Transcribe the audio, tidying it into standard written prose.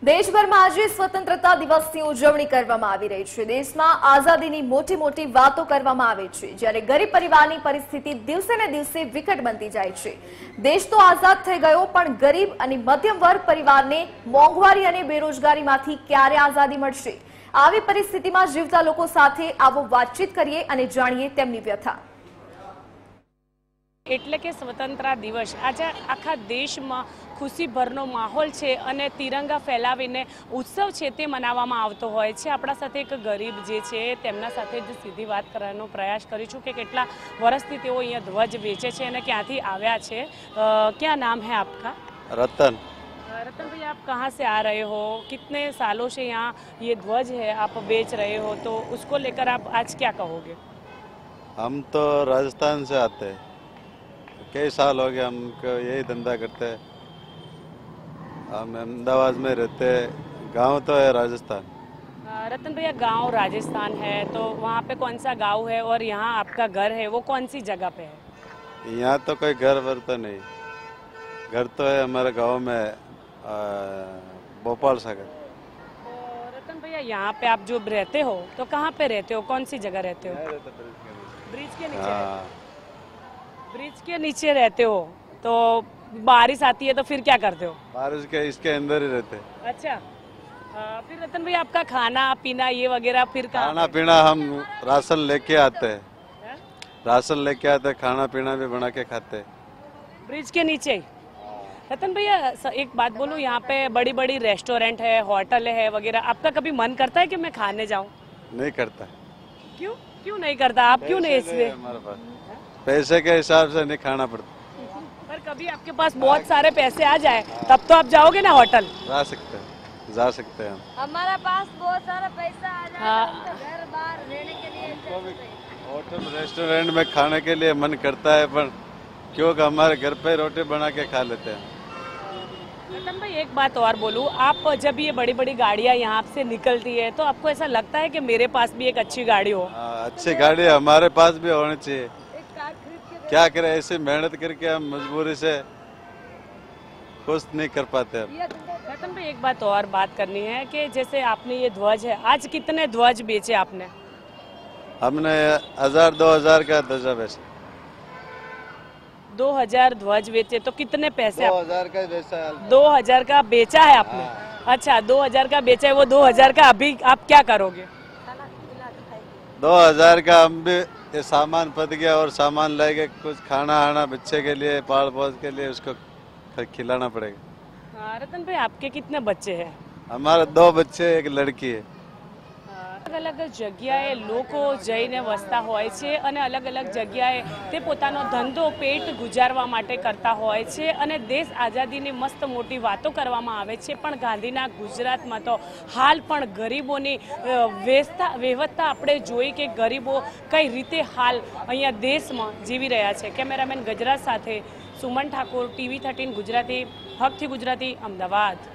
દેશભરમાં આજે સ્વતંત્રતા દિવસની ઉજવણી કરવામાં આવી રહી છે। દેશમાં આઝાદીની મોટી મોટી વાતો કરવામાં આવે છે, જ્યારે ગરીબ પરિવારની પરિસ્થિતિ દિવસે ને દિવસે વિકટ બનતી જાય છે। દેશ તો આઝાદ થઈ ગયો, પણ ગરીબ અને મધ્યમ વર્ગ પરિવારને મોંઘવારી અને બેરોજગારીમાંથી ક્યારે આઝાદી મળશે? આવી પરિસ્થિતિમાં જીવતા લોકો સાથે આવો વાતચીત કરીએ અને જાણીએ તેમની વ્યથા। એટલે કે સ્વતંત્રતા દિવસ આજે આખા દેશમાં ખુશીભરનો માહોલ છે અને તિરંગા ફેલાવીને ઉત્સવ છે તે મનાવવામાં આવતો હોય છે। આપણા સાથે એક ગરીબ જે છે તેમના સાથે જ સીધી વાત કરવાનો પ્રયાસ કરીશું કે કેટલા વર્ષથી તેઓ અહીંયા ધ્વજ વેચે છે અને ક્યાંથી આવ્યા છે। क्या नाम है आपका? रतन। रतन भाई, आप कहाँ से आ रहे हो? कितने सालों से यहाँ ये ध्वज है आप बेच रहे हो, तो उसको लेकर आप आज क्या कहोगे? हम तो राजस्थान से आते हैं, कई साल हो गए हमको यही धंधा करते हैं। हम अहमदाबाद में रहते हैं, गांव तो है राजस्थान। रतन भैया, गांव राजस्थान है तो वहाँ पे कौन सा गांव है और यहाँ आपका घर है वो कौन सी जगह पे है? यहाँ तो कोई घर वर तो नहीं, घर तो है हमारे गांव में भोपाल सागर। तो रतन भैया, यहाँ पे आप जो रहते हो तो कहाँ पे रहते हो, कौन सी जगह रहते हो? ब्रिज के नीचे। ब्रिज के नीचे रहते हो, तो बारिश आती है तो फिर क्या करते हो? बारिश के इसके अंदर ही रहते हैं। अच्छा, फिर रतन भैया आपका खाना पीना ये वगैरह फिर खाना पीना हम राशन लेके आते हैं, राशन लेके आते हैं, खाना पीना भी बना के खाते हैं ब्रिज के नीचे। रतन भैया, एक बात बोलूं, यहाँ पे बड़ी बड़ी रेस्टोरेंट है, होटल है वगैरह, आपका कभी मन करता है कि मैं खाने जाऊँ? नहीं करता। क्यों क्यों नहीं करता? आप क्यों नहीं? इसलिए हमारे पास पैसे के हिसाब से नहीं खाना पड़ता। पर कभी आपके पास बहुत सारे पैसे आ जाए तब तो आप जाओगे ना होटल? जा सकते हैं, जा सकते हैं। हमारा पास बहुत सारा पैसा आ जाए तो घर बाहर रहने के लिए होटल रेस्टोरेंट में खाने के लिए मन करता है, पर क्योंकि हमारे घर पे रोटी बना के खा लेते हैं। रतन भाई, एक बात और बोलूं, आप जब ये बड़ी बड़ी गाड़ियां यहाँ से निकलती है तो आपको ऐसा लगता है कि मेरे पास भी एक अच्छी गाड़ी हो? अच्छी गाड़ी हमारे पास भी होनी चाहिए। क्या करें, ऐसी मेहनत करके हम मजबूरी से कुछ नहीं कर पाते। रतन भाई, एक बात और बात करनी है कि जैसे आपने ये ध्वज है, आज कितने ध्वज बेचे आपने? हमने 1000-2000 का ध्वजा बेचा। 2000 ध्वज बेचे तो कितने पैसे? 2000 का बेचा है। 2000 का बेचा है आपने? अच्छा, 2000 का बेचा है, वो 2000 का अभी आप क्या करोगे? 2000 का हम भी ये सामान पत गया और सामान लाएंगे, कुछ खाना आना बच्चे के लिए, पाल पोस के लिए उसको खिलाना पड़ेगा। रतन भाई, आपके कितने बच्चे हैं? हमारे 2 बच्चे, एक लड़की है। अलग अलग जग्याए लोको जईने वसता होय छे અને अलग अलग जग्याए ते पोतानो धंधो पेट गुजारवा माटे करता होय छे અને देश आजादीनी मस्त मोटी वातो करवामां आवे छे, पण गांधीना गुजरातमां तो हाल पण गरीबोनी व्यवस्था आपणे जोई के गरीबो कई रीते हाल अहींया देशमां जीवी रह्या छे। केमेरामेन गजराज साथे सुमन ठाकुर, TV13 गुजराती, हकथी गुजराती, अमदावाद।